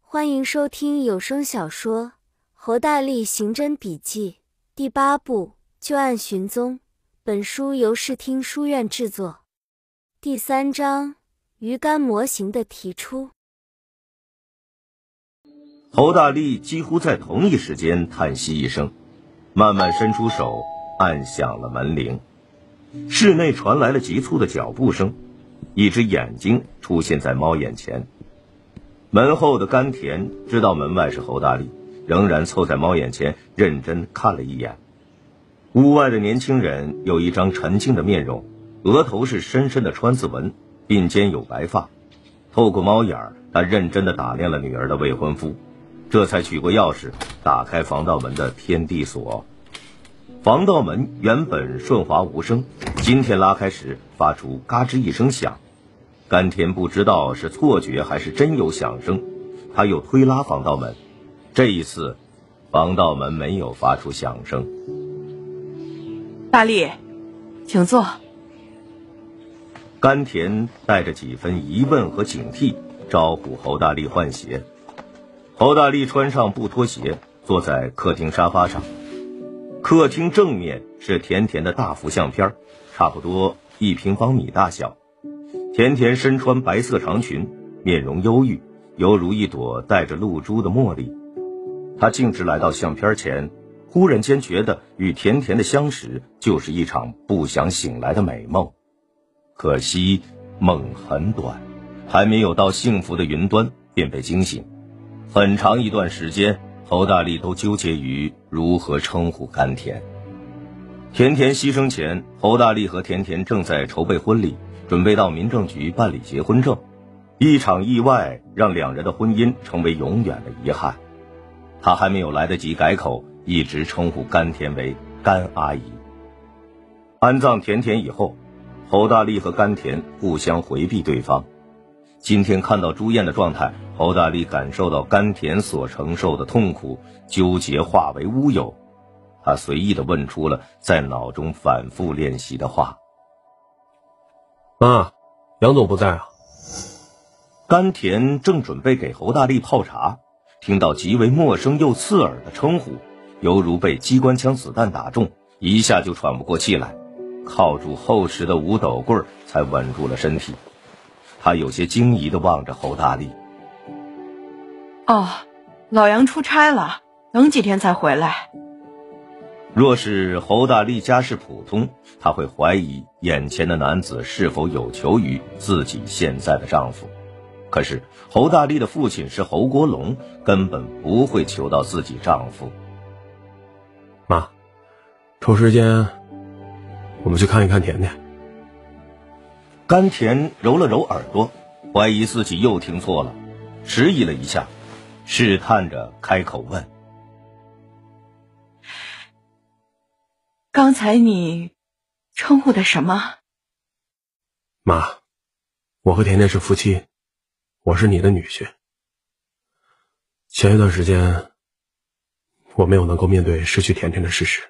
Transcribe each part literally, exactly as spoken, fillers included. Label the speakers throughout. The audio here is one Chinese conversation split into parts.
Speaker 1: 欢迎收听有声小说《侯大力刑侦笔记》第八部《旧案寻踪》。本书由视听书院制作。第三章鱼竿模型的提出。
Speaker 2: 侯大力几乎在同一时间叹息一声，慢慢伸出手按响了门铃。室内传来了急促的脚步声，一只眼睛出现在猫眼前。门后的甘田知道门外是侯大力，仍然凑在猫眼前认真看了一眼。屋外的年轻人有一张沉静的面容，额头是深深的川字纹，鬓间有白发。透过猫眼，他认真地打量了女儿的未婚夫，这才取过钥匙打开防盗门的天地锁。防盗门原本顺滑无声，今天拉开时发出嘎吱一声响。甘田不知道是错觉还是真有响声，他又推拉防盗门，这一次防盗门没有发出响声。
Speaker 3: 大力，请坐。
Speaker 2: 甘田带着几分疑问和警惕招呼侯大力换鞋。侯大力穿上布拖鞋，坐在客厅沙发上。客厅正面是甜甜的大幅相片，差不多一平方米大小。甜甜身穿白色长裙，面容忧郁，犹如一朵带着露珠的茉莉。她径直来到相片前，忽然间觉得与甜甜的相识就是一场不想醒来的美梦。可惜梦很短，还没有到幸福的云端便被惊醒。很长一段时间，侯大力都纠结于如何称呼甘甜。甜甜牺牲前，侯大力和甜甜正在筹备婚礼，准备到民政局办理结婚证。一场意外让两人的婚姻成为永远的遗憾。他还没有来得及改口，一直称呼甘甜为甘阿姨。安葬甜甜以后，侯大力和甘甜互相回避对方。今天看到朱燕的状态，侯大力感受到甘甜所承受的痛苦，纠结化为乌有。他随意地问出了在脑中反复练习的话：
Speaker 4: 妈，杨总不在啊。
Speaker 2: 甘甜正准备给侯大力泡茶，听到极为陌生又刺耳的称呼，犹如被机关枪子弹打中，一下就喘不过气来，靠住厚实的五斗柜才稳住了身体。他有些惊疑地望着侯大力。
Speaker 3: 哦，老杨出差了，等几天才回来。
Speaker 2: 若是侯大力家世普通，他会怀疑眼前的男子是否有求于自己现在的丈夫。可是侯大力的父亲是侯国龙，根本不会求到自己丈夫。
Speaker 4: 妈，抽时间我们去看一看甜甜。
Speaker 2: 甘甜揉了揉耳朵，怀疑自己又听错了，迟疑了一下，试探着开口问：
Speaker 3: 刚才你称呼的什么？
Speaker 4: 妈，我和甜甜是夫妻，我是你的女婿。前一段时间我没有能够面对失去甜甜的事实。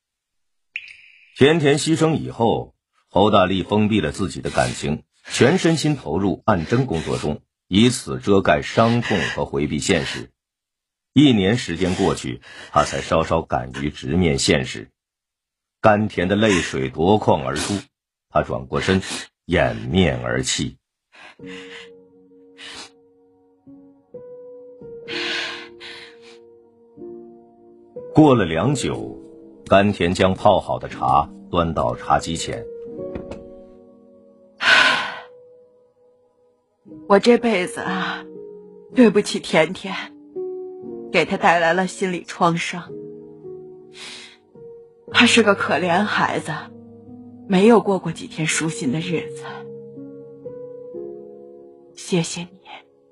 Speaker 2: 甜甜牺牲以后，侯大力封闭了自己的感情，全身心投入案侦工作中，以此遮盖伤痛和回避现实。一年时间过去，他才稍稍敢于直面现实。甘甜的泪水夺眶而出，他转过身，掩面而泣。过了良久，甘甜将泡好的茶端到茶几前。
Speaker 3: 我这辈子啊，对不起甜甜，给她带来了心理创伤。她是个可怜孩子，没有过过几天舒心的日子。谢谢你，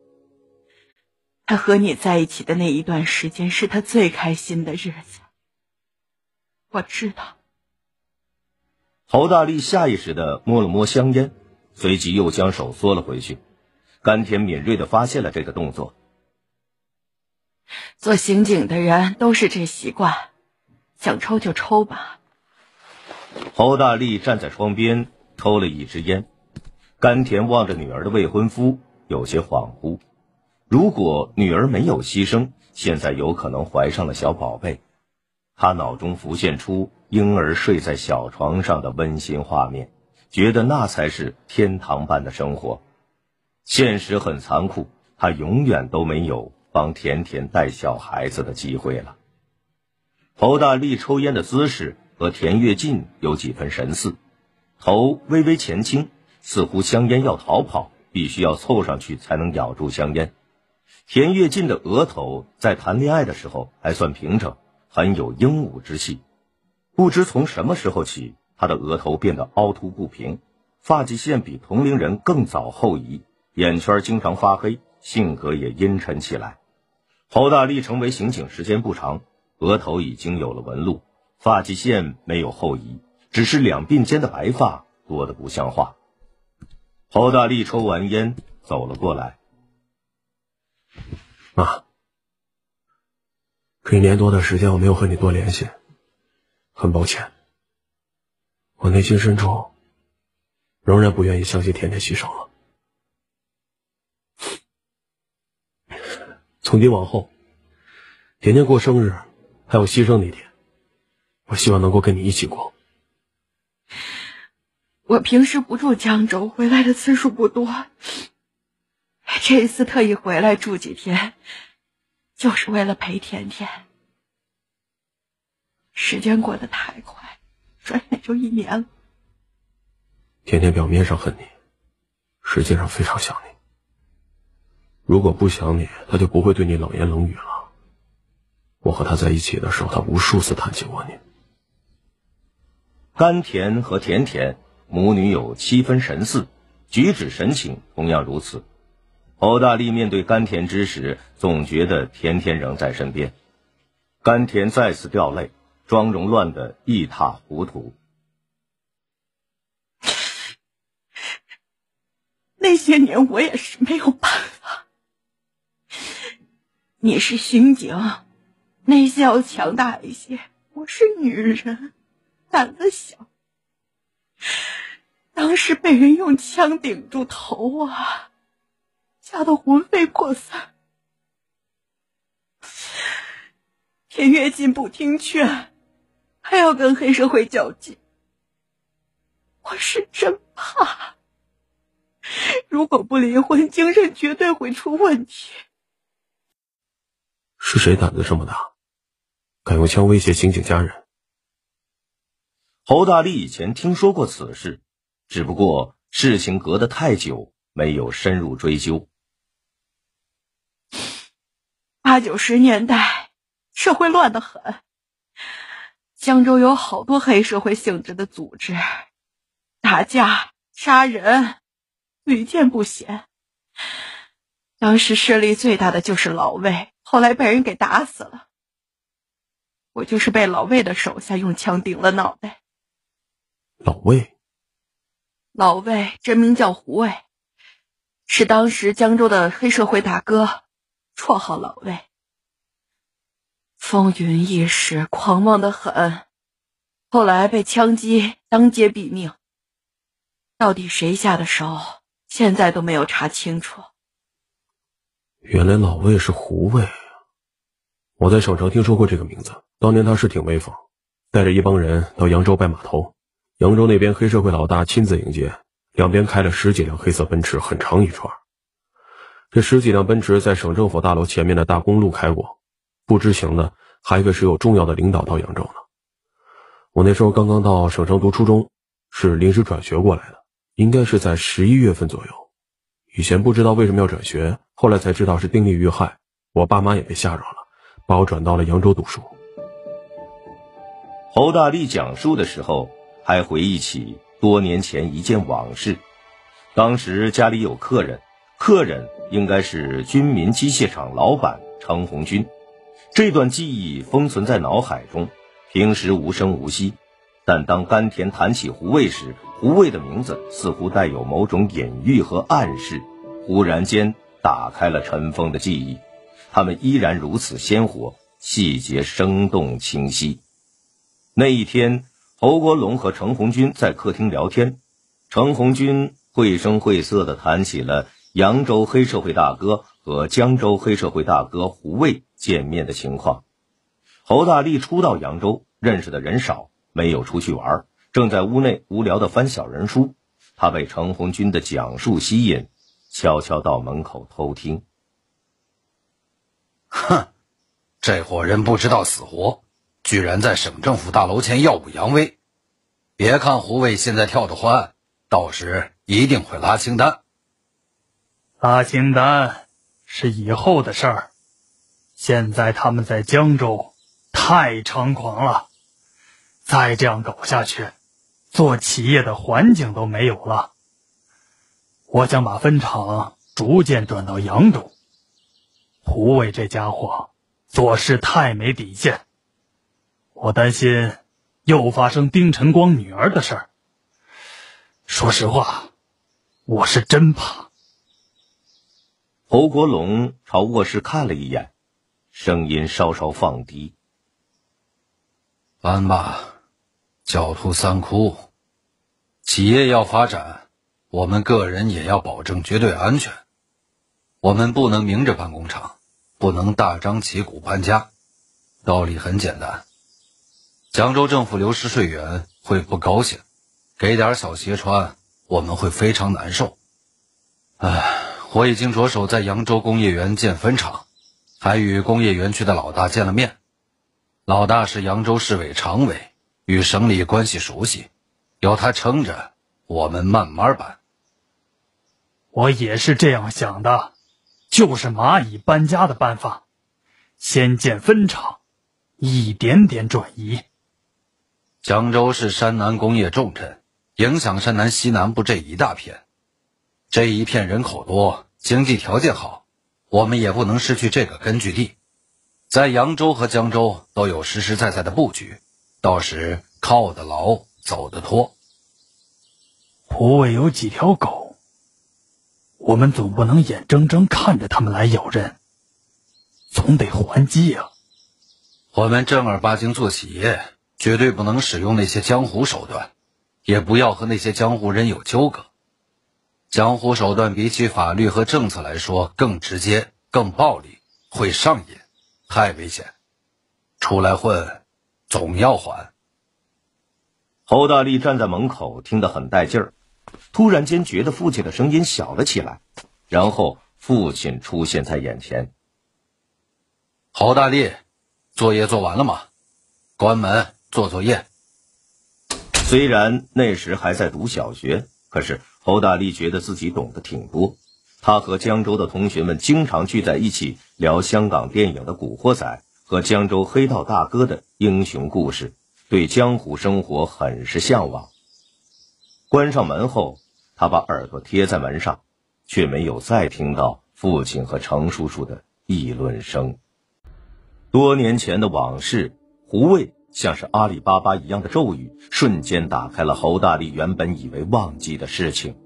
Speaker 3: 她和你在一起的那一段时间是她最开心的日子。我知道。
Speaker 2: 侯大力下意识地摸了摸香烟，随即又将手缩了回去。甘甜敏锐地发现了这个动作。
Speaker 3: 做刑警的人都是这习惯，想抽就抽吧。
Speaker 2: 侯大力站在窗边抽了一支烟，甘甜望着女儿的未婚夫，有些恍惚。 如果女儿没有牺牲，现在有可能怀上了小宝贝。他脑中浮现出婴儿睡在小床上的温馨画面，觉得那才是天堂般的生活。现实很残酷，他永远都没有帮甜甜带小孩子的机会了。侯大力抽烟的姿势和田跃进有几分神似，头微微前倾，似乎香烟要逃跑，必须要凑上去才能咬住香烟。田跃进的额头在谈恋爱的时候还算平整，很有英武之气。不知从什么时候起，他的额头变得凹凸不平，发际线比同龄人更早后移，眼圈经常发黑，性格也阴沉起来。侯大力成为刑警时间不长，额头已经有了纹路，发际线没有后移，只是两鬓间的白发多得不像话。侯大力抽完烟走了过来。
Speaker 4: 妈，这一年多的时间我没有和你多联系，很抱歉。我内心深处仍然不愿意相信甜甜牺牲了。从今往后，甜甜过生日还有牺牲那天，我希望能够跟你一起过。
Speaker 3: 我平时不住江州，回来的次数不多，这一次特意回来住几天，就是为了陪甜甜。时间过得太快，转眼就一年了。
Speaker 4: 甜甜表面上恨你，实际上非常想你。如果不想你，他就不会对你冷言冷语了。我和他在一起的时候，他无数次谈起过你。
Speaker 2: 甘甜和甜甜母女有七分神似，举止神情同样如此。侯大力面对甘甜之时，总觉得甜甜仍在身边。甘甜再次掉泪，妆容乱得一塌糊涂。
Speaker 3: 那些年我也是没有办法。你是刑警，内心要强大一些，我是女人，胆子小。当时被人用枪顶住头啊，吓得魂飞魄散。田跃进不听劝，还要跟黑社会较劲，我是真怕，如果不离婚，精神绝对会出问题。
Speaker 4: 是谁胆子这么大，敢用枪威胁刑警家人？
Speaker 2: 侯大力以前听说过此事，只不过事情隔得太久，没有深入追究。
Speaker 3: 八九十年代社会乱得很，江州有好多黑社会性质的组织，打架杀人屡见不鲜。当时势力最大的就是老魏，后来被人给打死了。我就是被老魏的手下用枪顶了脑袋。
Speaker 4: 老魏？
Speaker 3: 老魏真名叫胡卫，是当时江州的黑社会大哥，绰号老魏。风云一时，狂妄得很，后来被枪击，当街毙命。到底谁下的手，现在都没有查清楚。
Speaker 4: 原来老魏是胡卫啊！我在省城听说过这个名字，当年他是挺威风，带着一帮人到扬州拜码头，扬州那边黑社会老大亲自迎接，两边开了十几辆黑色奔驰，很长一串。这十几辆奔驰在省政府大楼前面的大公路开过，不知情的还以为是有重要的领导到扬州呢。我那时候刚刚到省城读初中，是临时转学过来的，应该是在十一月份左右。以前不知道为什么要转学，后来才知道是丁力遇害，我爸妈也被吓着了，把我转到了扬州读书。
Speaker 2: 侯大力讲述的时候，还回忆起多年前一件往事。当时家里有客人，客人应该是军民机械厂老板程红军。这段记忆封存在脑海中，平时无声无息，但当甘甜谈起胡卫时，胡卫的名字似乎带有某种隐喻和暗示，忽然间打开了尘封的记忆。他们依然如此鲜活，细节生动清晰。那一天，侯国龙和程红军在客厅聊天，程红军绘声绘色地谈起了扬州黑社会大哥和江州黑社会大哥胡卫见面的情况。侯大力初到扬州，认识的人少，没有出去玩，正在屋内无聊地翻小人书。他被程红军的讲述吸引，悄悄到门口偷听。
Speaker 5: 哼，这伙人不知道死活，居然在省政府大楼前耀武扬威。别看胡卫现在跳得欢，到时一定会拉清单。
Speaker 6: 拉清单是以后的事儿，现在他们在江州太猖狂了，再这样搞下去，做企业的环境都没有了。我想把分厂逐渐转到扬州。胡伟这家伙做事太没底线，我担心又发生丁晨光女儿的事儿。说实话，我是真怕。
Speaker 2: 侯国龙朝卧室看了一眼，声音稍稍放低。
Speaker 5: 搬吧，狡兔三窟。企业要发展，我们个人也要保证绝对安全。我们不能明着搬工厂，不能大张旗鼓搬家。道理很简单，江州政府流失税源会不高兴，给点小揭穿我们会非常难受。唉，我已经着手在扬州工业园建分厂，还与工业园区的老大见了面。老大是扬州市委常委，与省里关系熟悉，有他撑着，我们慢慢搬。
Speaker 6: 我也是这样想的，就是蚂蚁搬家的办法，先建分厂，一点点转移。
Speaker 5: 江州是山南工业重镇，影响山南西南部这一大片。这一片人口多，经济条件好，我们也不能失去这个根据地。在扬州和江州都有实实在在的布局，到时靠得牢，走得脱。
Speaker 6: 胡卫有几条狗，我们总不能眼睁睁看着他们来咬人，总得还击啊。
Speaker 5: 我们正儿八经做企业，绝对不能使用那些江湖手段，也不要和那些江湖人有纠葛。江湖手段比起法律和政策来说更直接、更暴力，会上瘾，太危险。出来混，总要还。
Speaker 2: 侯大力站在门口，听得很带劲儿，突然间觉得父亲的声音小了起来，然后父亲出现在眼前。
Speaker 5: 侯大力，作业做完了吗？关门做作业。
Speaker 2: 虽然那时还在读小学，可是侯大力觉得自己懂得挺多。他和江州的同学们经常聚在一起聊香港电影的古惑仔和江州黑道大哥的英雄故事，对江湖生活很是向往。关上门后，他把耳朵贴在门上，却没有再听到父亲和程叔叔的议论声。多年前的往事，胡卫像是阿里巴巴一样的咒语，瞬间打开了侯大力原本以为忘记的事情。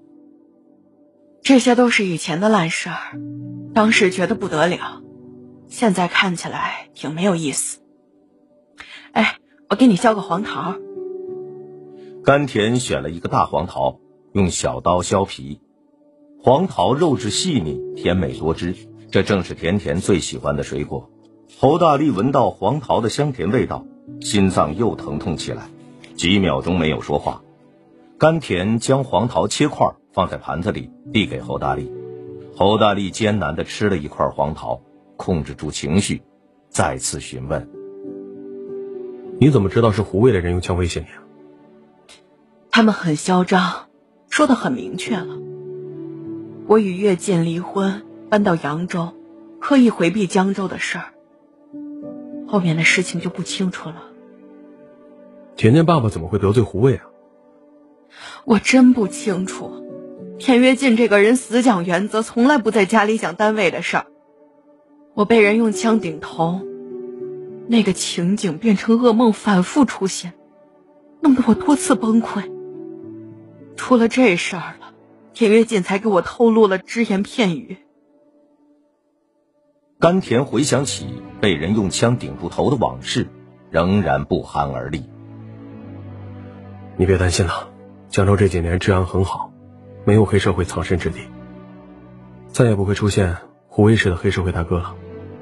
Speaker 3: 这些都是以前的烂事儿，当时觉得不得了，现在看起来挺没有意思。哎，我给你削个黄桃。
Speaker 2: 甘甜选了一个大黄桃，用小刀削皮。黄桃肉质细腻，甜美多汁，这正是甜甜最喜欢的水果。侯大力闻到黄桃的香甜味道，心脏又疼痛起来，几秒钟没有说话。甘甜将黄桃切块放在盘子里，递给侯大力。侯大力艰难地吃了一块黄桃，控制住情绪，再次询问：
Speaker 4: 你怎么知道是胡卫的人用枪威胁你啊？
Speaker 3: 他们很嚣张，说得很明确了。我与岳进离婚，搬到扬州，刻意回避江州的事儿，后面的事情就不清楚了。
Speaker 4: 甜甜爸爸怎么会得罪胡卫啊？
Speaker 3: 我真不清楚。田约进这个人死讲原则，从来不在家里讲单位的事儿。我被人用枪顶头，那个情景变成噩梦反复出现，弄得我多次崩溃。出了这事儿了，田约进才给我透露了只言片语。
Speaker 2: 甘甜回想起被人用枪顶住头的往事，仍然不寒而栗。
Speaker 4: 你别担心了，江州这几年治安很好，没有黑社会藏身之地。 再也不会出现胡卫式的黑社会大哥了。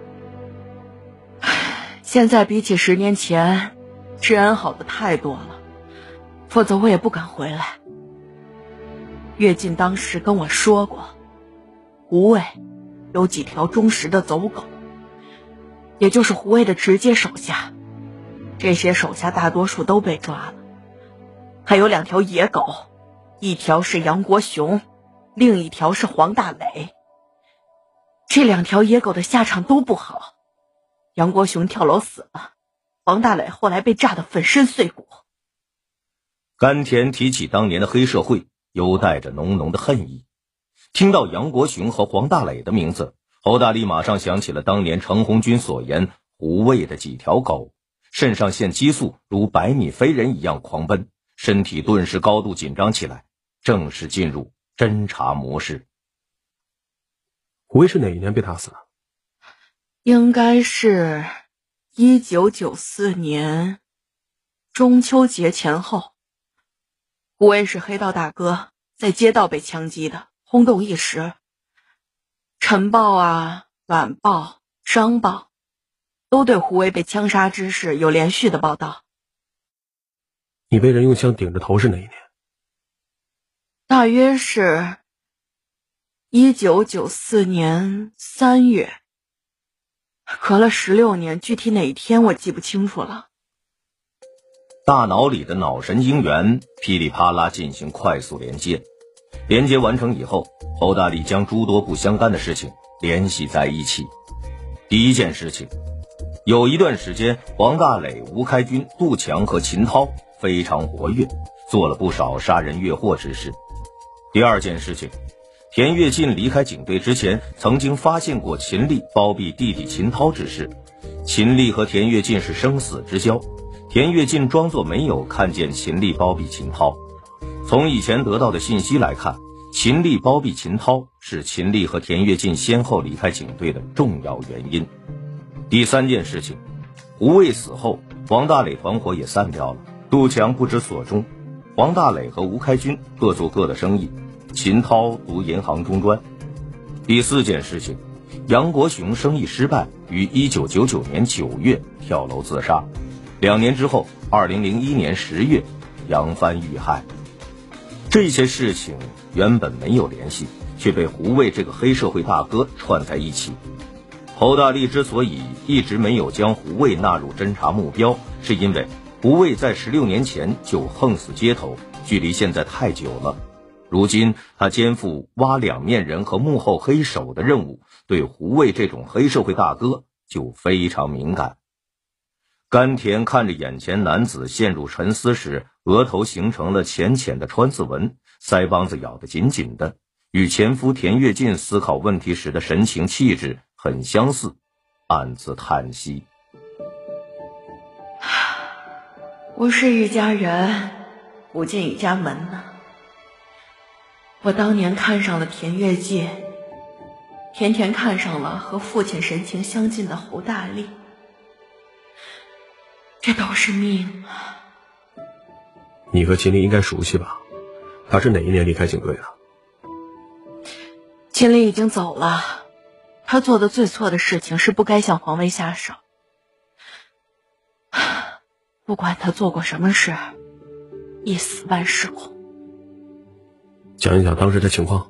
Speaker 3: 现在比起十年前，治安好的太多了，否则我也不敢回来。乐进当时跟我说过，胡卫有几条忠实的走狗，也就是胡卫的直接手下，这些手下大多数都被抓了，还有两条野狗，一条是杨国雄，另一条是黄大磊。这两条野狗的下场都不好，杨国雄跳楼死了，黄大磊后来被炸得粉身碎骨。
Speaker 2: 甘田提起当年的黑社会，犹带着浓浓的恨意。听到杨国雄和黄大磊的名字，侯大力马上想起了当年程红军所言胡卫的几条狗，肾上腺激素如百米飞人一样狂奔，身体顿时高度紧张起来，正式进入侦查模式。
Speaker 4: 胡卫是哪一年被打死的？
Speaker 3: 应该是一九九四年中秋节前后。胡卫是黑道大哥，在街道被枪击的，轰动一时。晨报啊、晚报、商报都对胡卫被枪杀之事有连续的报道。
Speaker 4: 你被人用枪顶着头是哪一年？
Speaker 3: 大约是一九九四年三月，隔了十六年，具体哪一天我记不清楚了。
Speaker 2: 大脑里的脑神经元噼里啪啦进行快速连接，连接完成以后，侯大力将诸多不相干的事情联系在一起。第一件事情，有一段时间黄大磊、吴开军、杜强和秦涛非常活跃，做了不少杀人越货之事。第二件事情，田跃进离开警队之前曾经发现过秦力包庇弟弟秦涛之事，秦力和田跃进是生死之交，田跃进装作没有看见秦力包庇秦涛。从以前得到的信息来看，秦力包庇秦涛是秦力和田跃进先后离开警队的重要原因。第三件事情，胡卫死后，黄大磊团伙也散掉了，杜强不知所终，黄大磊和吴开军各做各的生意，秦涛读银行中专。第四件事情，杨国雄生意失败，于一九九九年九月跳楼自杀。两年之后，二零零一年十月，杨帆遇害。这些事情原本没有联系，却被胡卫这个黑社会大哥串在一起。侯大力之所以一直没有将胡卫纳入侦查目标，是因为胡卫在十六年前就横死街头，距离现在太久了。如今他肩负挖两面人和幕后黑手的任务，对胡卫这种黑社会大哥就非常敏感。甘田看着眼前男子陷入沉思时，额头形成了浅浅的川字纹，腮帮子咬得紧紧的，与前夫田跃进思考问题时的神情气质很相似，暗自叹息。
Speaker 3: 不是一家人，不进一家门呢。我当年看上了田跃进，甜甜看上了和父亲神情相近的侯大力，这都是命啊。
Speaker 4: 你和秦力应该熟悉吧？他是哪一年离开警队的？
Speaker 3: 秦力已经走了，他做的最错的事情是不该向黄卫下手。不管他做过什么事，一死万事空。
Speaker 4: 讲一讲当时的情况。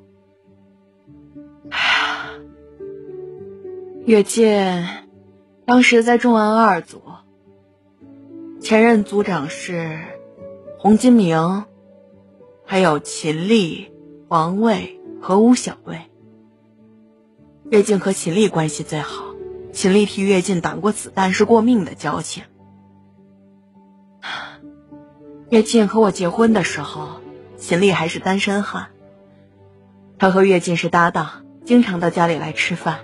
Speaker 3: 跃进当时在重案二组，前任组长是洪金明，还有秦力、黄卫和吴小卫。跃进和秦力关系最好，秦力替跃进挡过子弹是过命的交情。跃进和我结婚的时候，秦力还是单身汉，他和跃进是搭档，经常到家里来吃饭。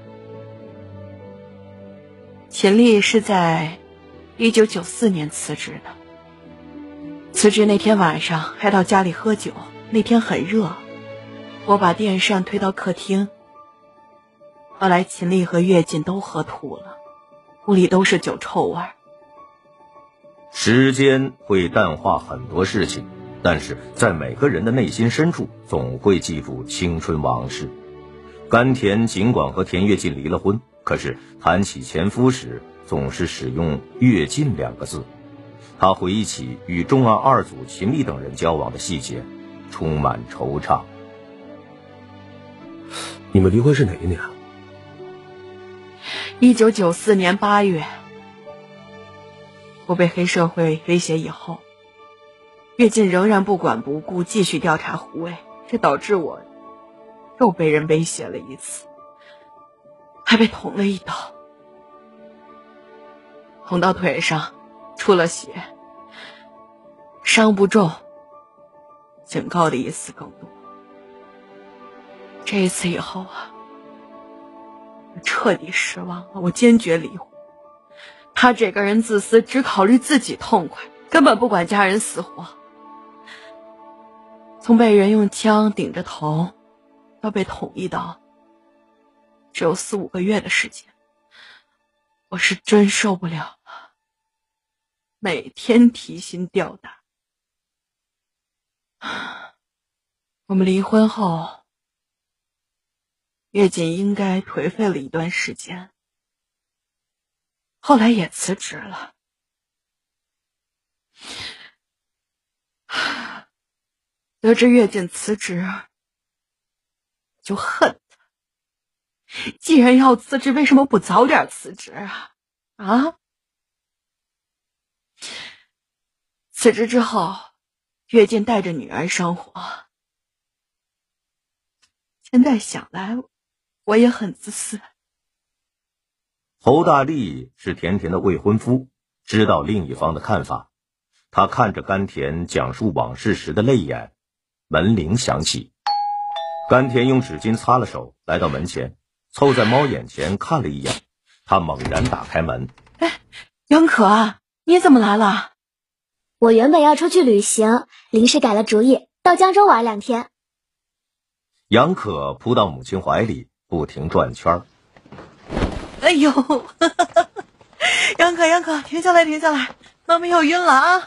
Speaker 3: 秦力是在一九九四年辞职的，辞职那天晚上还到家里喝酒，那天很热，我把电扇推到客厅，后来秦力和跃进都喝吐了，屋里都是酒臭味。
Speaker 2: 时间会淡化很多事情，但是在每个人的内心深处总会记住青春往事。 甘田尽管和田跃进离了婚，可是谈起前夫时总是使用跃进两个字。他回忆起与重案二组秦丽等人交往的细节，充满惆怅。
Speaker 4: 你们离婚是哪一年？
Speaker 3: 一九九四年八月。我被黑社会威胁以后，跃进仍然不管不顾，继续调查胡伟，这导致我又被人威胁了一次，还被捅了一刀，捅到腿上，出了血，伤不重，警告的意思更多。这一次以后啊，我彻底失望了，我坚决离婚。他这个人自私，只考虑自己痛快，根本不管家人死活。从被人用枪顶着头到被捅一刀，只有四五个月的时间，我是真受不了了，每天提心吊胆。我们离婚后，跃进应该颓废了一段时间，后来也辞职了。得知跃进辞职，就恨他。既然要辞职，为什么不早点辞职啊？啊？辞职之后，跃进带着女儿生活。现在想来，我也很自私。
Speaker 2: 侯大力是田田的未婚夫，知道另一方的看法。他看着甘田讲述往事时的泪眼，门铃响起。甘田用纸巾擦了手，来到门前，凑在猫眼前看了一眼。他猛然打开门。
Speaker 3: 哎，杨可啊，你怎么来了？
Speaker 7: 我原本要出去旅行，临时改了主意，到江州玩两天。
Speaker 2: 杨可扑到母亲怀里，不停转圈。
Speaker 3: 哎呦，杨可杨可，停下来停下来，妈妈要晕了啊！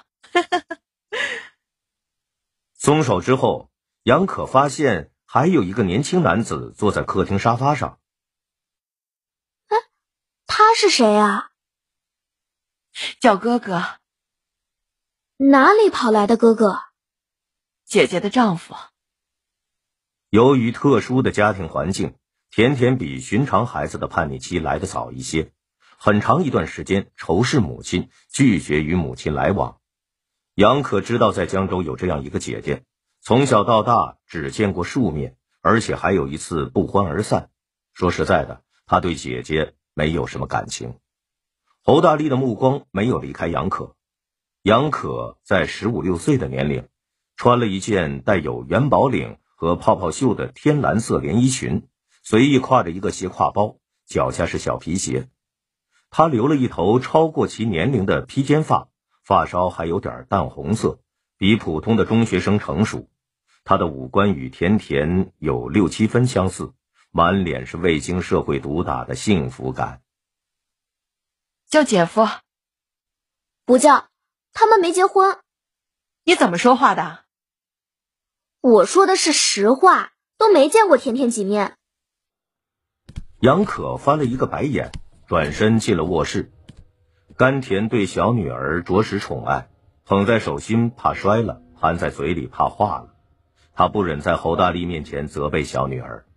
Speaker 2: 松手之后，杨可发现还有一个年轻男子坐在客厅沙发上。
Speaker 7: 哎，他是谁啊？
Speaker 3: 叫哥哥。
Speaker 7: 哪里跑来的哥哥？
Speaker 3: 姐姐的丈夫。
Speaker 2: 由于特殊的家庭环境，甜甜比寻常孩子的叛逆期来得早一些，很长一段时间仇视母亲，拒绝与母亲来往。杨可知道在江州有这样一个姐姐，从小到大只见过数面，而且还有一次不欢而散。说实在的，他对姐姐没有什么感情。侯大力的目光没有离开杨可。杨可在十五六岁的年龄，穿了一件带有元宝领和泡泡袖的天蓝色连衣裙，随意挎着一个斜挎包，脚下是小皮鞋。她留了一头超过其年龄的披肩发，发梢还有点淡红色，比普通的中学生成熟。她的五官与甜甜有六七分相似，满脸是未经社会毒打的幸福感。
Speaker 3: 叫姐夫。
Speaker 7: 不叫，他们没结婚。
Speaker 3: 你怎么说话的？
Speaker 7: 我说的是实话，都没见过甜甜几面。
Speaker 2: 杨可翻了一个白眼，转身进了卧室。甘甜对小女儿着实宠爱，捧在手心怕摔了，含在嘴里怕化了。他不忍在侯大力面前责备小女儿。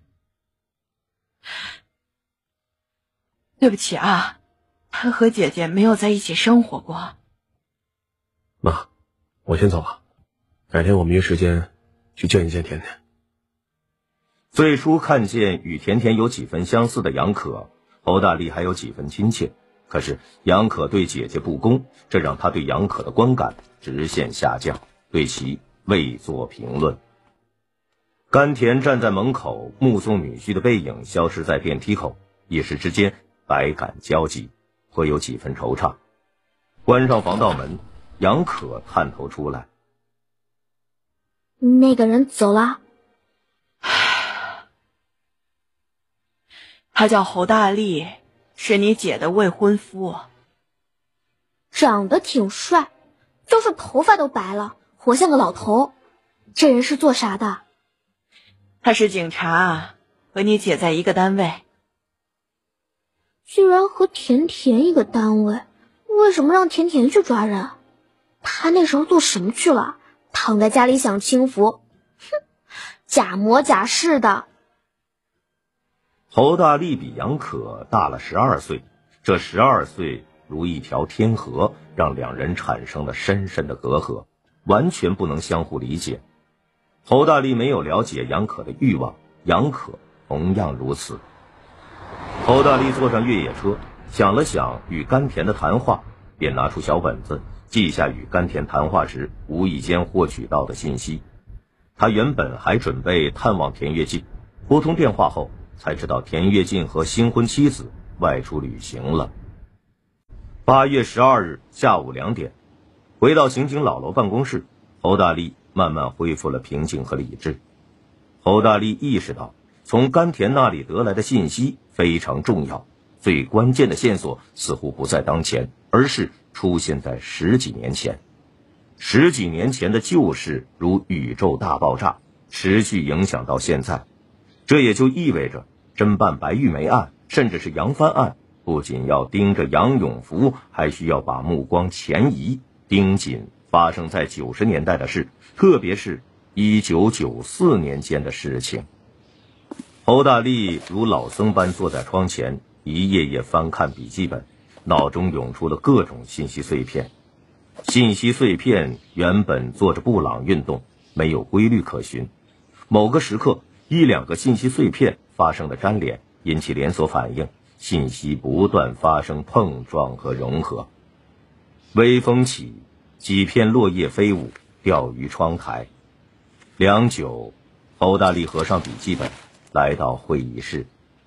Speaker 3: 对不起啊，他和姐姐没有在一起生活过。
Speaker 4: 妈，我先走了，改天我们约时间去见一见甜甜。
Speaker 2: 最初看见与甜甜有几分相似的杨可，侯大力还有几分亲切，可是杨可对姐姐不公，这让他对杨可的观感直线下降，对其未作评论。甘甜站在门口，目送女婿的背影消失在电梯口，一时之间百感交集，会有几分惆怅。关上防盗门，杨可探头出来。
Speaker 7: 那个人走了。
Speaker 3: 他叫侯大力，是你姐的未婚夫。
Speaker 7: 长得挺帅，就是头发都白了，活像个老头。这人是做啥的？
Speaker 3: 他是警察， 和你姐在一个单位。
Speaker 7: 居然和甜甜一个单位，为什么让甜甜去抓人？她那时候做什么去了？躺在家里享清福，哼，假模假式的。
Speaker 2: 侯大力比杨可大了十二岁，这十二岁如一条天河，让两人产生了深深的隔阂，完全不能相互理解。侯大力没有了解杨可的欲望，杨可同样如此。侯大力坐上越野车，想了想与甘田的谈话，便拿出小本子记下与甘田谈话时无意间获取到的信息。他原本还准备探望田跃进，拨通电话后才知道田跃进和新婚妻子外出旅行了。八月十二日下午两点，回到刑警老楼办公室，侯大力慢慢恢复了平静和理智。侯大力意识到，从甘田那里得来的信息非常重要，最关键的线索似乎不在当前，而是出现在十几年前。十几年前的旧事如宇宙大爆炸，持续影响到现在。这也就意味着侦办白玉梅案，甚至是杨帆案，不仅要盯着杨永福，还需要把目光前移，盯紧发生在九十年代的事，特别是一九九四年间的事情。侯大力如老僧般坐在窗前，一页页翻看笔记本，脑中涌出了各种信息碎片。信息碎片原本做着布朗运动，没有规律可循。某个时刻，一两个信息碎片发生了粘连，引起连锁反应，信息不断发生碰撞和融合。微风起，几片落叶飞舞，掉于窗台。良久，侯大力合上笔记本，来到会议室。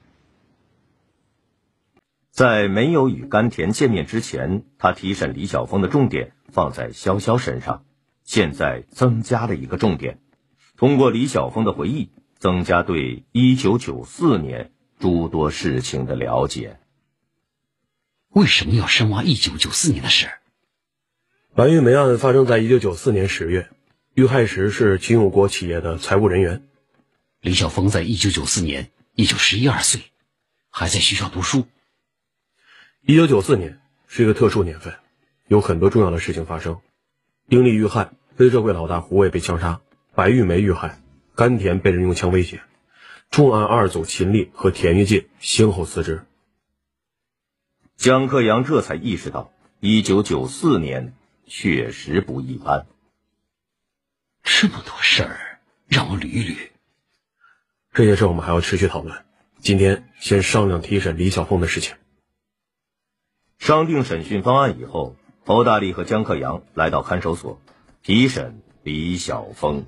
Speaker 2: 在没有与甘田见面之前，他提审李晓峰的重点放在潇潇身上，现在增加了一个重点，通过李晓峰的回忆，增加对一九九四年诸多事情的了解。
Speaker 8: 为什么要深挖一九九四年的事？
Speaker 4: 白玉梅案发生在一九九四年十月，遇害时是秦永国企业的财务人员。
Speaker 8: 李晓峰在一九九四年也就十一二岁，还在学校读书。
Speaker 4: 一九九四年是一个特殊年份，有很多重要的事情发生。丁力遇害，黑社会老大胡卫被枪杀，白玉梅遇害，甘田被人用枪威胁，重案二组秦力和田跃进先后辞职。
Speaker 2: 江克阳这才意识到一九九四年确实不一般。
Speaker 8: 这么多事儿，让我捋一捋。
Speaker 4: 这些事我们还要持续讨论，今天先商量提审李晓峰的事情。
Speaker 2: 商定审讯方案以后，侯大力和江克阳来到看守所提审李晓峰。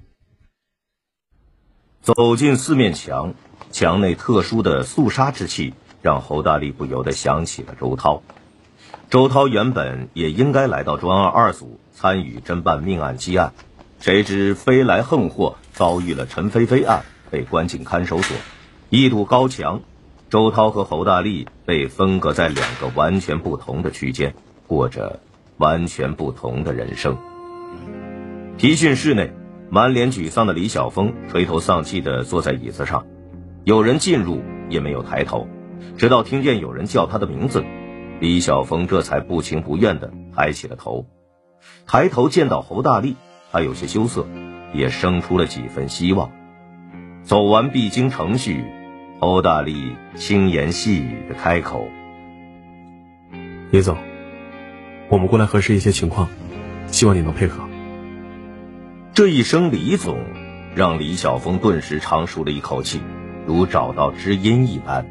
Speaker 2: 走进四面墙，墙内特殊的肃杀之气让侯大力不由得想起了周涛。周涛原本也应该来到专案二组参与侦办命案积案，谁知飞来横祸，遭遇了陈菲菲案，被关进看守所。一堵高墙，周涛和侯大力被分隔在两个完全不同的区间，过着完全不同的人生。提讯室内，满脸沮丧的李晓峰垂头丧气地坐在椅子上，有人进入也没有抬头，直到听见有人叫他的名字，李晓峰这才不情不愿地抬起了头。抬头见到侯大力，他有些羞涩，也生出了几分希望。走完必经程序，侯大力轻言细语地开口：
Speaker 4: 李总，我们过来核实一些情况，希望你能配合。
Speaker 2: 这一声李总让李晓峰顿时长舒了一口气，如找到知音一般。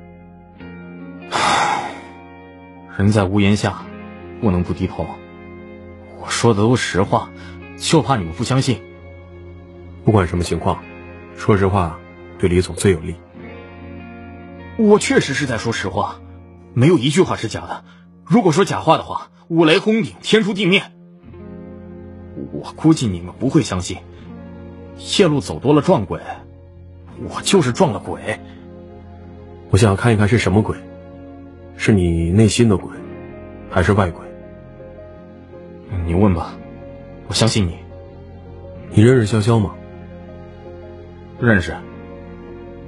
Speaker 9: 人在屋檐下，不能不低头。我说的都是实话，就怕你们不相信。
Speaker 4: 不管什么情况，说实话对李总最有利。
Speaker 9: 我确实是在说实话，没有一句话是假的。如果说假话的话，五雷轰顶，天诛地灭。我估计你们不会相信，夜路走多了撞鬼，我就是撞了鬼。
Speaker 4: 我想要看一看是什么鬼，是你内心的鬼，还是外鬼？
Speaker 9: 你问吧，我相信你。
Speaker 4: 你认识潇潇吗？
Speaker 9: 认识。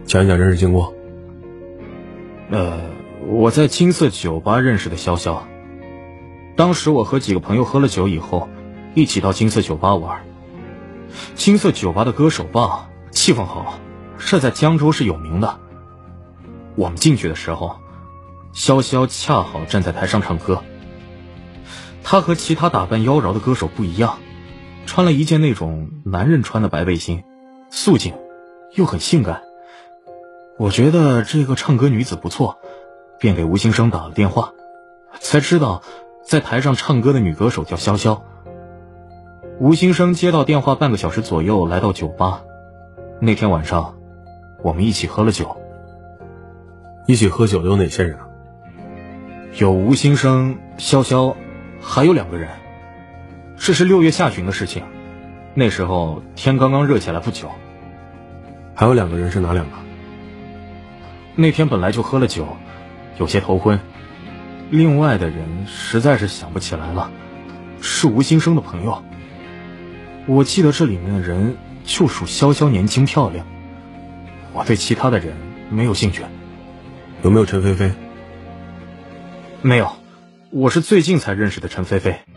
Speaker 4: 讲一讲真实经过。
Speaker 9: 呃，我在金色酒吧认识的潇潇。当时我和几个朋友喝了酒以后，一起到金色酒吧玩。金色酒吧的歌手棒，气氛好，这在江州是有名的。我们进去的时候，潇潇恰好站在台上唱歌。他和其他打扮妖娆的歌手不一样，穿了一件那种男人穿的白背心，素净又很性感。我觉得这个唱歌女子不错，便给吴新生打了电话，才知道在台上唱歌的女歌手叫潇潇。吴新生接到电话半个小时左右来到酒吧。那天晚上我们一起喝了酒。
Speaker 4: 一起喝酒的有哪些人啊？
Speaker 9: 有吴新生、潇潇，还有两个人。这是六月下旬的事情，那时候天刚刚热起来不久。
Speaker 4: 还有两个人是哪两个？
Speaker 9: 那天本来就喝了酒，有些头昏，另外的人实在是想不起来了，是吴新生的朋友。我记得这里面的人就属潇潇年轻漂亮，我对其他的人没有兴趣。
Speaker 4: 有没有陈菲菲？
Speaker 9: 没有，我是最近才认识的陈菲菲。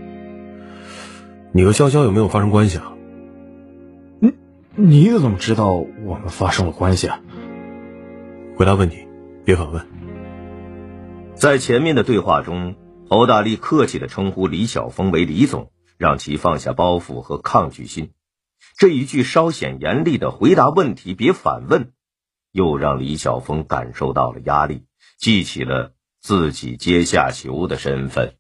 Speaker 4: 你和潇潇有没有发生关系啊？
Speaker 9: 你你怎么知道我们发生了关系啊？
Speaker 4: 回答问题，别反问。
Speaker 2: 在前面的对话中，侯大力客气地称呼李晓峰为李总，让其放下包袱和抗拒心。这一句稍显严厉的回答问题别反问，又让李晓峰感受到了压力，记起了自己阶下囚的身份。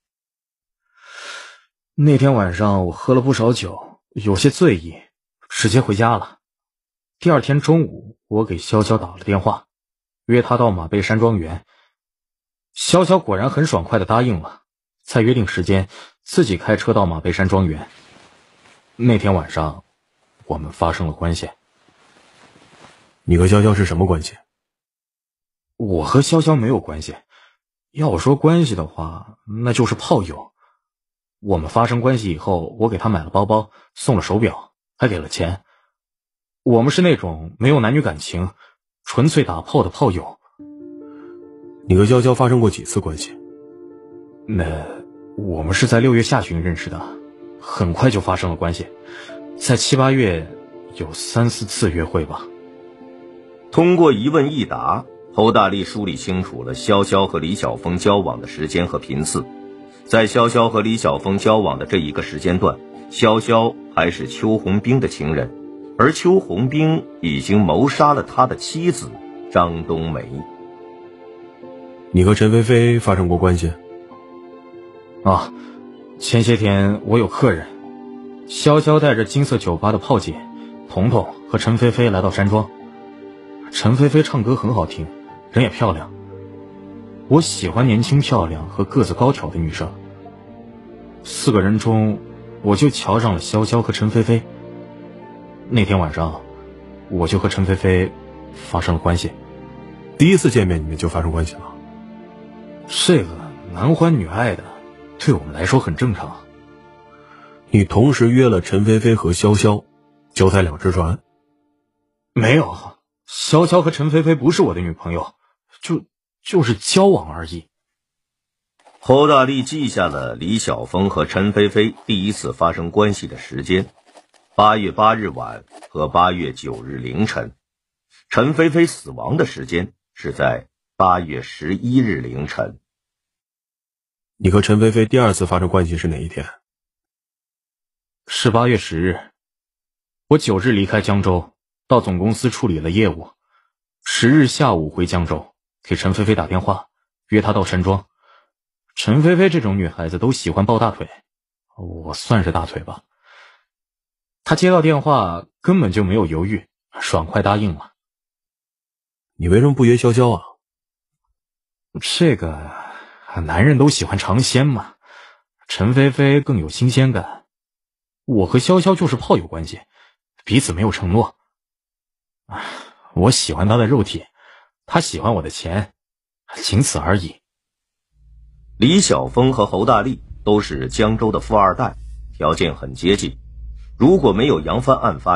Speaker 9: 那天晚上我喝了不少酒，有些醉意，直接回家了。第二天中午，我给潇潇打了电话，约她到马背山庄园。潇潇果然很爽快地答应了，在约定时间自己开车到马背山庄园。那天晚上我们发生了关系。
Speaker 4: 你和潇潇是什么关系？
Speaker 9: 我和潇潇没有关系，要我说关系的话，那就是炮友。我们发生关系以后，我给她买了包包，送了手表，还给了钱。我们是那种没有男女感情，纯粹打炮的炮友。
Speaker 4: 你和潇潇发生过几次关系？
Speaker 9: 那我们是在六月下旬认识的，很快就发生了关系，在七八月有三四次约会吧。
Speaker 2: 通过一问一答，侯大力梳理清楚了潇潇和李晓峰交往的时间和频次。在潇潇和李晓峰交往的这一个时间段，潇潇还是邱红兵的情人，而邱红兵已经谋杀了他的妻子张冬梅。
Speaker 4: 你和陈菲菲发生过关系？
Speaker 9: 啊，前些天我有客人，潇潇带着金色酒吧的炮姐彤彤和陈菲菲来到山庄。陈菲菲唱歌很好听，人也漂亮。我喜欢年轻漂亮和个子高挑的女生。四个人中，我就瞧上了潇潇和陈菲菲。那天晚上，我就和陈菲菲发生了关系。
Speaker 4: 第一次见面你们就发生关系了？
Speaker 9: 这个男欢女爱的，对我们来说很正常。
Speaker 4: 你同时约了陈菲菲和潇潇，脚踩两只船？
Speaker 9: 没有，潇潇和陈菲菲不是我的女朋友，就就是交往而已。
Speaker 2: 侯大力记下了李晓峰和陈菲菲第一次发生关系的时间：八月八日晚和八月九日凌晨。陈菲菲死亡的时间是在八月十一日凌晨。
Speaker 4: 你和陈菲菲第二次发生关系是哪一天？
Speaker 9: 是八月十日。我九日离开江州，到总公司处理了业务。十日下午回江州，给陈菲菲打电话，约她到山庄。陈菲菲这种女孩子都喜欢抱大腿，我算是大腿吧。她接到电话根本就没有犹豫，爽快答应了。
Speaker 4: 你为什么不约潇潇啊？
Speaker 9: 这个男人都喜欢尝鲜嘛，陈菲菲更有新鲜感。我和潇潇就是炮友关系，彼此没有承诺。我喜欢她的肉体，她喜欢我的钱，仅此而已。
Speaker 2: 李晓峰和侯大力都是江州的富二代，条件很接近。如果没有杨帆案发生，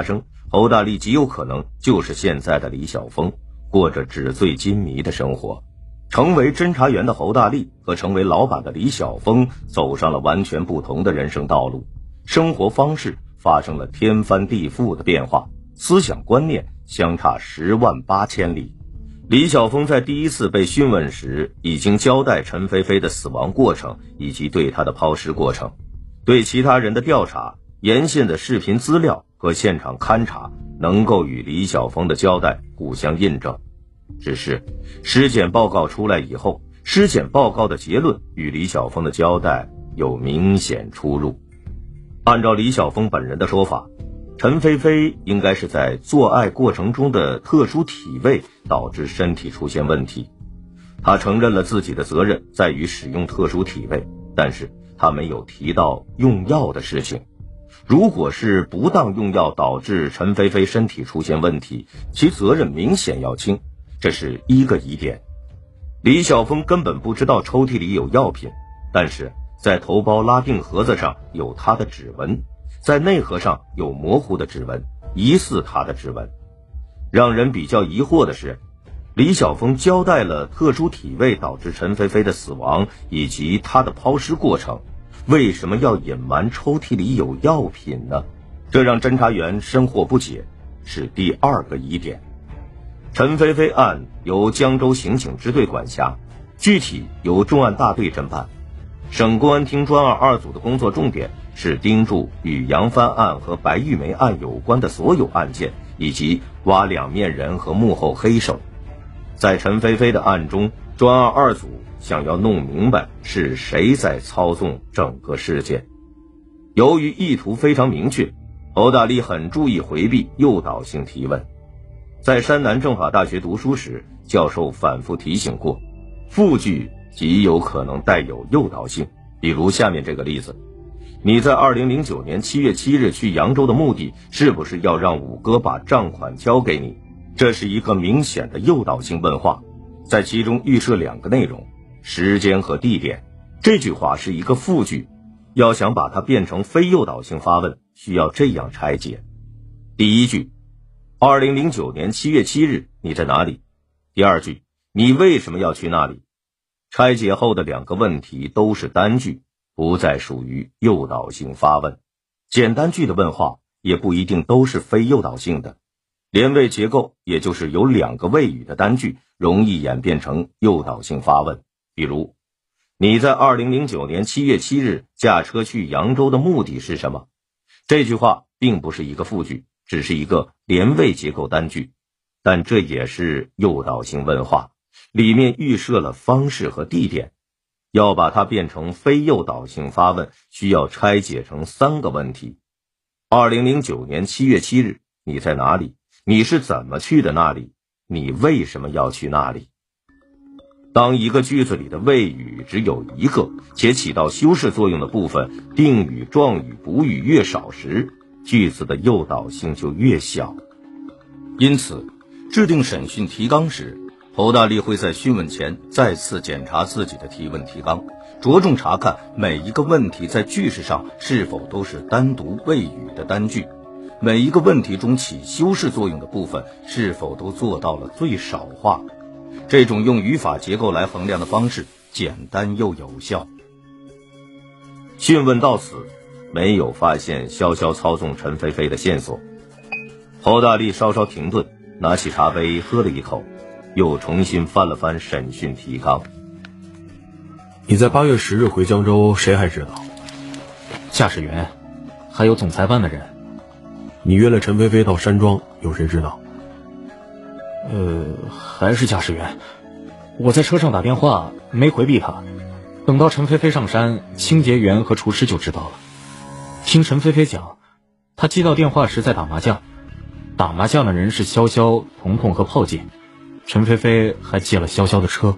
Speaker 2: 侯大力极有可能就是现在的李晓峰，过着纸醉金迷的生活。成为侦查员的侯大力和成为老板的李晓峰走上了完全不同的人生道路，生活方式发生了天翻地覆的变化，思想观念相差十万八千里。李晓峰在第一次被讯问时已经交代陈菲菲的死亡过程以及对她的抛尸过程，对其他人的调查、沿线的视频资料和现场勘查能够与李晓峰的交代互相印证。只是尸检报告出来以后，尸检报告的结论与李晓峰的交代有明显出入。按照李晓峰本人的说法，陈菲菲应该是在做爱过程中的特殊体位导致身体出现问题。他承认了自己的责任在于使用特殊体位，但是他没有提到用药的事情。如果是不当用药导致陈菲菲身体出现问题，其责任明显要轻，这是一个疑点。李晓峰根本不知道抽屉里有药品，但是在头孢拉定盒子上有他的指纹，在内盒上有模糊的指纹，疑似他的指纹。让人比较疑惑的是，李晓峰交代了特殊体位导致陈菲菲的死亡以及他的抛尸过程，为什么要隐瞒抽屉里有药品呢？这让侦查员深获不解，是第二个疑点。陈菲菲案由江州刑警支队管辖，具体由重案大队侦办。省公安厅专案二组的工作重点是盯住与杨帆案和白玉梅案有关的所有案件，以及挖两面人和幕后黑手。在陈菲菲的案中，专案二组想要弄明白是谁在操纵整个事件。由于意图非常明确，侯大力很注意回避诱导性提问。在山南政法大学读书时，教授反复提醒过，复句极有可能带有诱导性。比如下面这个例子，你在二零零九年七月七日去扬州的目的是不是要让五哥把账款交给你？这是一个明显的诱导性问话，在其中预设两个内容，时间和地点。这句话是一个复句，要想把它变成非诱导性发问，需要这样拆解。第一句，二零零九年七月七日你在哪里？第二句，你为什么要去那里？拆解后的两个问题都是单句，不再属于诱导性发问。简单句的问话也不一定都是非诱导性的，连谓结构也就是有两个谓语的单句容易演变成诱导性发问。比如，你在二零零九年七月七日驾车去扬州的目的是什么？这句话并不是一个复句，只是一个连谓结构单句，但这也是诱导性问话，里面预设了方式和地点。要把它变成非诱导性发问，需要拆解成三个问题。二零零九年七月七日你在哪里？你是怎么去的那里？你为什么要去那里？当一个句子里的谓语只有一个，且起到修饰作用的部分，定语、状语、补语越少时，句子的诱导性就越小。因此，制定审讯提纲时，侯大力会在讯问前再次检查自己的提问提纲，着重查看每一个问题在句式上是否都是单独谓语的单句，每一个问题中起修饰作用的部分是否都做到了最少化。这种用语法结构来衡量的方式简单又有效。讯问到此，没有发现潇潇操纵陈菲菲的线索。侯大力稍稍停顿，拿起茶杯喝了一口，又重新翻了翻审讯提纲。
Speaker 4: 你在八月十日回江州，谁还知道？
Speaker 9: 驾驶员，还有总裁办的人。
Speaker 4: 你约了陈菲菲到山庄，有谁知道？
Speaker 9: 呃，还是驾驶员。我在车上打电话，没回避他。等到陈菲菲上山，清洁员和厨师就知道了。听陈菲菲讲，她接到电话时在打麻将，打麻将的人是潇潇、彤彤和炮姐，陈菲菲还借了潇潇的车。